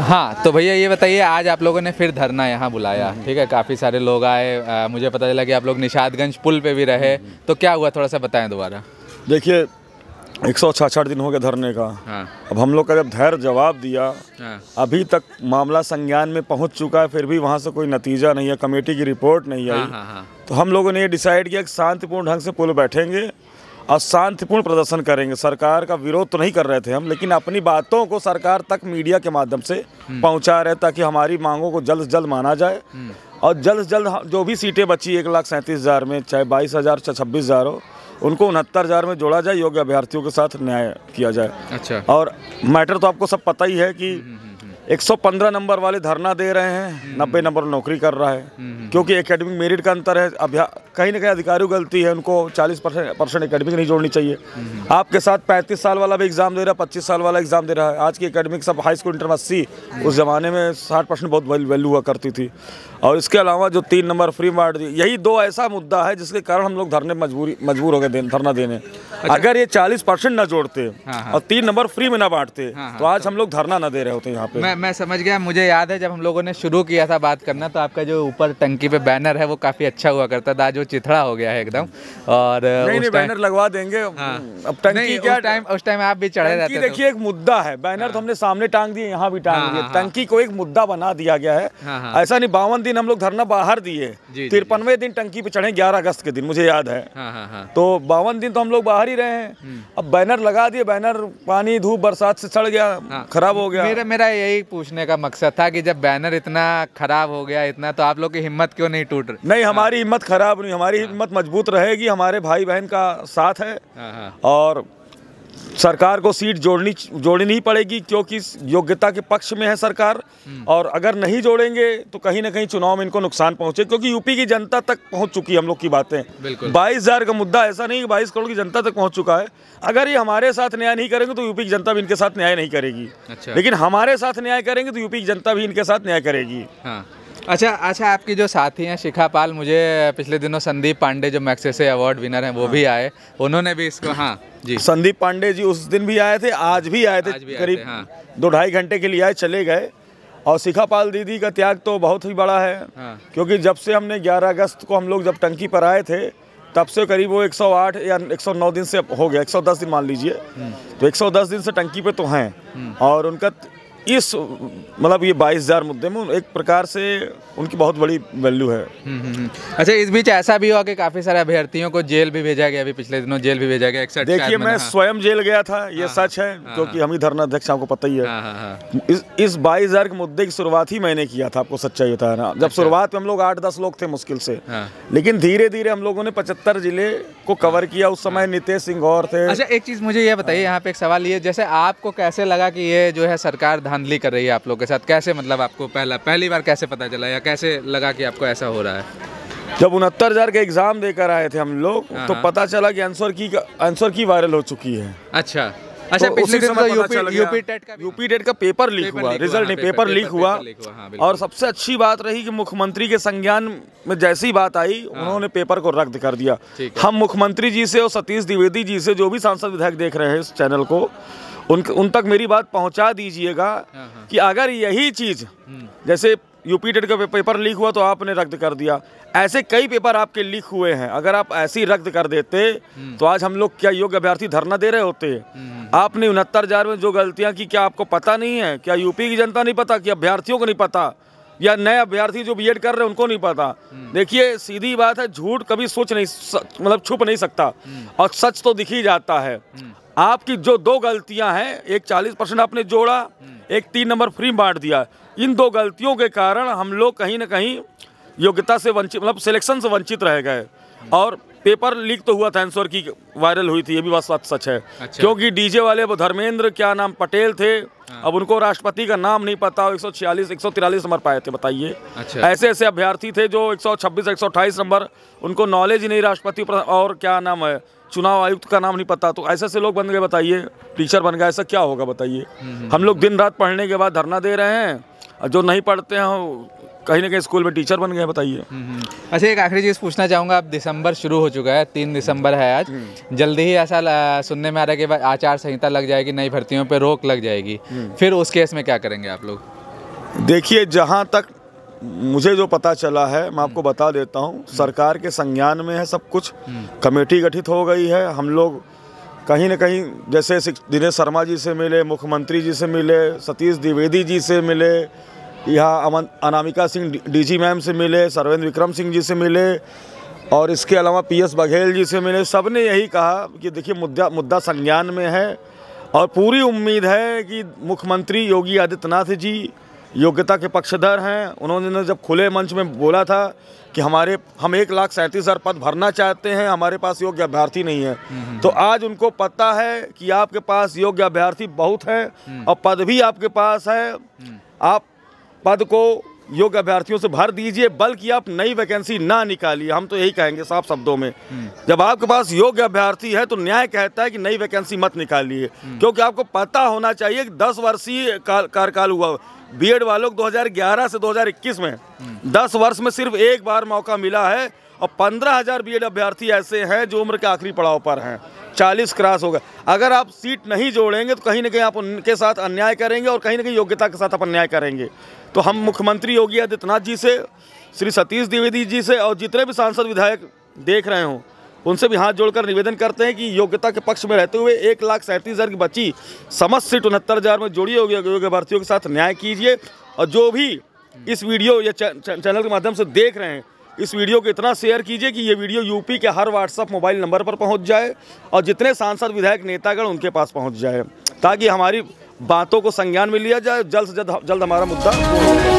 हाँ तो भैया ये बताइए, आज आप लोगों ने फिर धरना यहाँ बुलाया, ठीक है, काफ़ी सारे लोग आए, मुझे पता चला कि आप लोग निषादगंज पुल पे भी रहे, तो क्या हुआ थोड़ा सा बताएं दोबारा। देखिए 166 दिन हो गए धरने का। हाँ। अब हम लोग का जब धैर्य जवाब दिया, हाँ। अभी तक मामला संज्ञान में पहुंच चुका है, फिर भी वहां से कोई नतीजा नहीं है, कमेटी की रिपोर्ट नहीं आई। हाँ। तो हम लोगों ने ये डिसाइड किया कि शांतिपूर्ण ढंग से पुल बैठेंगे और शांतिपूर्ण प्रदर्शन करेंगे। सरकार का विरोध तो नहीं कर रहे थे हम, लेकिन अपनी बातों को सरकार तक मीडिया के माध्यम से पहुंचा रहे ताकि हमारी मांगों को जल्द से जल्द माना जाए और जल्द से जल्द जो भी सीटें बची 1,37,000 में, चाहे 22,000 चाहे 26,000 हो, उनको 69,000 में जोड़ा जाए, योग्य अभ्यर्थियों के साथ न्याय किया जाए। अच्छा। और मैटर तो आपको सब पता ही है कि 115 नंबर वाले धरना दे रहे हैं, 90 नंबर नौकरी कर रहा है, क्योंकि एकेडमिक मेरिट का अंतर है। कहीं ना कहीं अधिकारियों की गलती है, उनको 40% एकेडमिक नहीं जोड़नी चाहिए। आपके साथ 35 साल वाला भी एग्जाम दे रहा है, 25 साल वाला एग्जाम दे रहा है। आज की एकेडमिक सब हाई स्कूल इंटर में 80, उस ज़माने में 60% बहुत वैल्यू हुआ करती थी। और इसके अलावा जो 3 नंबर फ्री बांट दी, यही 2 ऐसा मुद्दा है जिसके कारण हम लोग धरने मजबूर हो गए धरना देने। अच्छा। अगर ये 40% ना जोड़ते और 3 नंबर फ्री में ना बांटते तो आज हम लोग धरना ना दे रहे होते यहाँ पे। मैं समझ गया। मुझे याद है जब हम लोगों ने शुरू किया था बात करना, तो आपका जो ऊपर टंकी पे बैनर है वो काफी अच्छा हुआ करता था, आज वो चिथड़ा हो गया है एकदम। और नहीं बैनर लगवा देंगे। अब टंकी क्या उस टाइम आप भी चढ़े रहते थे। देखिए एक मुद्दा है, बैनर तो हमने सामने टांग दिए, यहाँ भी टांग दिए। टंकी को एक मुद्दा बना दिया गया है। ऐसा नहीं 52 दिन हम लोग धरना बाहर दिए, 53वें दिन टंकी पे चढ़े 11 अगस्त के दिन, मुझे याद है। तो 52 दिन तो हम लोग बाहर ही रहे हैं। अब बैनर लगा दिए, बैनर पानी धूप बरसात से सड़ गया, खराब हो गया। मेरा यही पूछने का मकसद था कि जब बैनर इतना खराब हो गया इतना, तो आप लोग की हिम्मत क्यों नहीं टूट रही? नहीं, हमारी हिम्मत खराब नहीं, हमारी हिम्मत मजबूत रहेगी। हमारे भाई बहन का साथ है और सरकार को सीट जोड़नी नहीं पड़ेगी, क्योंकि योग्यता के पक्ष में है सरकार। और अगर नहीं जोड़ेंगे तो कहीं ना कहीं चुनाव में इनको नुकसान पहुंचे, क्योंकि यूपी की जनता तक पहुंच चुकी है हम लोग की बातें। 22,000 का मुद्दा ऐसा नहीं कि 22 करोड़ की जनता तक पहुंच चुका है। अगर ये हमारे साथ न्याय नहीं करेंगे तो यूपी की जनता भी इनके साथ न्याय नहीं करेगी। अच्छा। लेकिन हमारे साथ न्याय करेंगे तो यूपी की जनता भी इनके साथ न्याय करेगी। हाँ। अच्छा, आपकी जो साथी हैं शिखा पाल, मुझे पिछले दिनों संदीप पांडे जो मैग्सेसे अवार्ड विनर हैं वो भी आए, उन्होंने भी इसको। हाँ जी, संदीप पांडे जी उस दिन भी आए थे, आज भी आए थे, करीब 2-2.5 घंटे के लिए आए, चले गए। और शिखा पाल दीदी का त्याग तो बहुत ही बड़ा है। क्योंकि जब से हमने 11 अगस्त को हम लोग जब टंकी पर आए थे, तब से करीब वो 108 या 109 दिन से हो गया, 110 दिन मान लीजिए। तो 110 दिन से टंकी पे तो हैं। और उनका इस मतलब ये 22,000 मुद्दे में एक प्रकार से उनकी बहुत बड़ी वैल्यू है। अच्छा, इस बीच ऐसा भी हुआ कि काफ़ी सारे अभ्यर्थियों को जेल भी भेजा गया, अभी पिछले दिनों जेल भी भेजा गया। देखिए मैं स्वयं जेल गया था, ये सच है, क्योंकि हम ही धरना अध्यक्ष, आपको पता ही है। इस 22,000 के मुद्दे की शुरुआत ही मैंने किया था, आपको सच्चाई बताया ना। जब शुरुआत में हम लोग 8-10 लोग थे मुश्किल से, लेकिन धीरे धीरे हम लोगों ने 75 जिले को कवर किया। उस समय नितेश सिंह और थे। अच्छा, एक चीज़ मुझे ये बताइए, यहाँ पे एक सवाल ये, जैसे आपको कैसे लगा कि ये जो है सरकार धांधली कर रही है आप लोग के साथ? कैसे, मतलब आपको पहली बार कैसे पता चला, या कैसे लगा कि आपको ऐसा हो रहा है? जब 69,000 के एग्जाम देकर आए थे हम लोग, तो पता चला कि आंसर की वायरल हो चुकी है। अच्छा। अच्छा, तो पिछले दिन तो यूपी टेट का पेपर लीक हुआ, रिजल्ट नहीं, पेपर लीक हुआ। और सबसे अच्छी बात रही कि मुख्यमंत्री के संज्ञान में जैसी बात आई, उन्होंने पेपर को रद्द कर दिया। हम मुख्यमंत्री जी से और सतीश द्विवेदी जी से, जो भी सांसद विधायक देख रहे हैं इस चैनल को, उन तक मेरी बात पहुंचा दीजिएगा कि अगर यही चीज़, जैसे यूपी टेट का पेपर लीक हुआ तो आपने रद्द कर दिया, ऐसे कई पेपर आपके लीक हुए हैं, अगर आप ऐसे ही रद्द कर देते तो आज हम लोग क्या योग्य अभ्यर्थी धरना दे रहे होते? आपने 69,000 में जो गलतियां की, क्या आपको पता नहीं है? क्या यूपी की जनता नहीं पता? क्या अभ्यर्थियों को नहीं पता? या नए अभ्यर्थी जो बीएड कर रहे हैं उनको नहीं पता? देखिए सीधी बात है, झूठ कभी मतलब छुप नहीं सकता, और सच तो दिख ही जाता है। आपकी जो 2 गलतियां हैं, एक 40% आपने जोड़ा, एक 3 नंबर फ्री बांट दिया, इन 2 गलतियों के कारण हम लोग कहीं ना कहीं योग्यता से वंचित, मतलब सिलेक्शन से वंचित रह गए। और पेपर लीक तो हुआ था, आंसर की वायरल हुई थी, ये भी बात सच है। अच्छा। क्योंकि डीजे वाले वो धर्मेंद्र क्या नाम पटेल थे, अब उनको राष्ट्रपति का नाम नहीं पता, 143 नंबर पाए थे, बताइए। अच्छा। ऐसे ऐसे अभ्यर्थी थे जो 126 128 नंबर, उनको नॉलेज ही नहीं राष्ट्रपति और क्या नाम है, चुनाव आयुक्त का नाम नहीं पता। तो ऐसे ऐसे लोग बन गए, बताइए, टीचर बन गए, ऐसा क्या होगा बताइए? हम लोग दिन रात पढ़ने के बाद धरना दे रहे हैं, और जो नहीं पढ़ते हैं कहीं ना कहीं स्कूल में टीचर बन गए, बताइए। अच्छा, एक आखिरी चीज़ पूछना चाहूँगा, अब दिसंबर शुरू हो चुका है, 3 दिसंबर है आज, जल्दी ही ऐसा सुनने में आ रहा है कि आचार संहिता लग जाएगी, नई भर्तियों पे रोक लग जाएगी, फिर उस केस में क्या करेंगे आप लोग? देखिए, जहाँ तक मुझे जो पता चला है मैं आपको बता देता हूँ। सरकार के संज्ञान में है सब कुछ। कमेटी गठित हो गई है। हम लोग कहीं न कहीं जैसे दिनेश शर्मा जी से मिले, मुख्यमंत्री जी से मिले, सतीश द्विवेदी जी से मिले, यहाँ अनामिका सिंह डीजी मैम से मिले, सर्वेंद्र विक्रम सिंह जी से मिले, और इसके अलावा PS बघेल जी से मिले। सब ने यही कहा कि देखिए मुद्दा संज्ञान में है और पूरी उम्मीद है कि मुख्यमंत्री योगी आदित्यनाथ जी योग्यता के पक्षधर हैं। उन्होंने जब खुले मंच में बोला था कि हम 1,37,000 पद भरना चाहते हैं, हमारे पास योग्य अभ्यर्थी नहीं है, तो आज उनको पता है कि आपके पास योग्य अभ्यर्थी बहुत हैं और पद भी आपके पास है। आप पद को योग्य अभ्यर्थियों से भर दीजिए, बल्कि आप नई वैकेंसी ना निकालिए। हम तो यही कहेंगे साफ शब्दों में, जब आपके पास योग्य अभ्यर्थी है तो न्याय कहता है कि नई वैकेंसी मत निकालिए, क्योंकि आपको पता होना चाहिए कि 10 वर्षीय कार्यकाल हुआ बीएड वालों को 2011 से 2021 में 10 वर्ष में सिर्फ एक बार मौका मिला है और 15,000 बीएड अभ्यर्थी ऐसे हैं जो उम्र के आखिरी पड़ाव पर हैं। 40 क्रॉस होगा। अगर आप सीट नहीं जोड़ेंगे तो कहीं ना कहीं आप उनके साथ अन्याय करेंगे और कहीं ना कहीं योग्यता के साथ आप अन्याय करेंगे। तो हम मुख्यमंत्री योगी आदित्यनाथ जी से, श्री सतीश द्विवेदी जी से और जितने भी सांसद विधायक देख रहे हों उनसे भी हाथ जोड़कर निवेदन करते हैं कि योग्यता के पक्ष में रहते हुए 1,37,000 की बची समस्त सीट 69,000 में जोड़ी योग्य अभ्यर्थियों के साथ न्याय कीजिए। और जो भी इस वीडियो या चैनल के माध्यम से देख रहे हैं, इस वीडियो को इतना शेयर कीजिए कि ये वीडियो यूपी के हर व्हाट्सएप मोबाइल नंबर पर पहुंच जाए और जितने सांसद विधायक नेतागण उनके पास पहुंच जाए, ताकि हमारी बातों को संज्ञान में लिया जाए। जल्द से जल्द हमारा मुद्दा